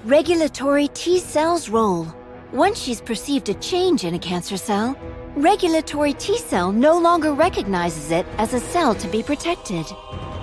Regulatory T cell's role. Once she's perceived a change in a cancer cell, regulatory T cell no longer recognizes it as a cell to be protected.